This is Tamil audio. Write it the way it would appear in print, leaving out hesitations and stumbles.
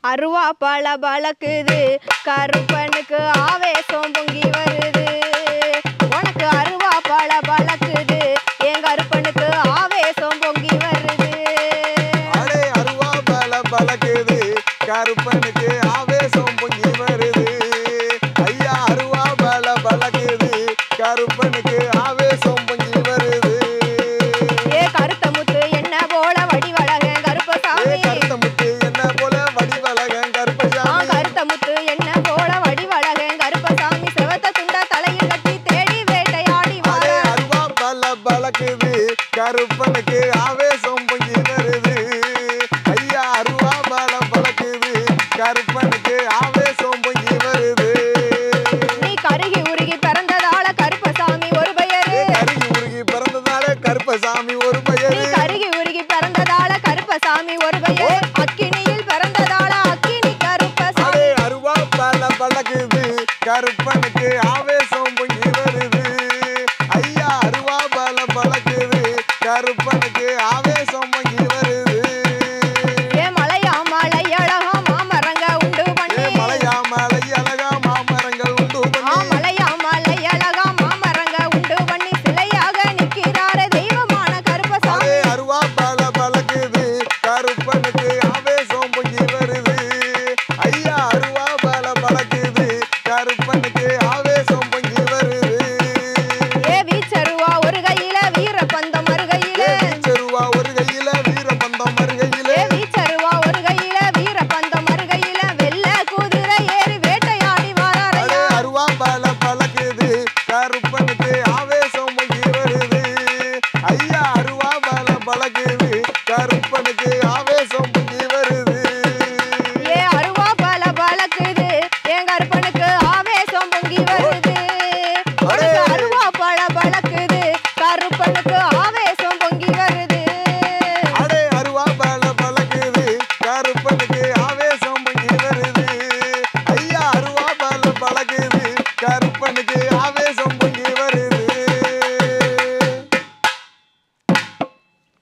அருவா பல பழக்குது கருப்பனுக்கு ஆவேசம் பொங்கி வருது. உனக்கு அருவா பல பழக்குது என் கருப்பனுக்கு ஆவேசம் பொங்கி வருது. அடே அருவா பல பழக்குது கருப்பனுக்கு ஆவேசம் பொங்கி வருது. ஐயா அருவா பல பழக்குது கருப்பனுக்கு ஆவேசம் பொங்கி வருது. ஏ கருத்த முத்து என்ன போல வடிவழகன் கருப்பசாமி. கருத்த முத்து என்ன போல வடிவழகன் கருப்பசாமி. கருத்த முத்து என்ன போல வடிவழகன் கருப்பசாமி. செவத்த துண்ட தலையில் கட்டி தேடி வேட்டையாடி வார. அருவா பல பழக்குது கருப்பனுக்கு ஆவேசம் பொங்கி வருது. ஐயா அருவா பல பழக்குது கருப்பனுக்கு ஆவேசம் பொங்கி வருது. நீ கருகி உருகி பிறந்ததால கருப்பசாமி ஒரு பெயரு. கருகி உருகி பிறந்ததால கருப்பசாமி ஒரு பெயரு. நீ கருகி உருகி பிறந்ததால கருப்பசாமி ஒரு பெயர். அக்கினியில் பிறந்ததால அக்கினி கருப்பசாமி. அருவா பல பழக்குது கருப்பனுக்கு ஆவேசம் பொங்கி வருது. ஐயா அருவா பல பழக்குது கருப்பனுக்கு ஆவேசம் பொங்கி வருது. ஏ மலையா மலை அழகா மாமரங்க உண்டு பண்ணி. மலையா மலை அழகா மாமரங்கள் உண்டு பண்ணி. மலையா மலை அழகா மாமரங்க உண்டு பண்ணி சிலையாக நிற்கிறாரே தெய்வமான கருப்பசாமி. அருவா பல பழக்குது கருப்பனுக்கு ஆவேசம் பொங்கி வருது. ஐயா அருவா பல பழக்குது கருப்பனுக்கு ஆவேசம் பொங்கி வருது. ஏ வீச்சருவா ஒரு கையில வீரபந்தம் மறுகையில. வீச்சருவா ஒரு கையில வீரபந்தம் மறுகையில. வீச்சருவா ஒரு கையில வீரபந்தம் மறுகையில வெள்ள குதிரை ஏறி வேட்டையாடி வாராரையா. அருவா பல பழக்குது கருப்பனுக்கு ஆவேசம் பொங்கி வருது. ஐயா அருவா பல பழக்குது கருப்பனுக்கு ஆவேசம் பொங்கி வருது. ஏ அருவா பல பழக்குது என் கருப்பனுக்கு ஆவேசம் பொங்கி வருது. உனக்கு அருவா பல பழக்குது கருப்பனுக்கு ஆவேசம் பொங்கி வருது. அடே அருவா பல பழக்குது கருப்பனுக்கு ஆவேசம் பொங்கி வருது. ஐயா அருவா பல பழக்குது கருப்பனுக்கு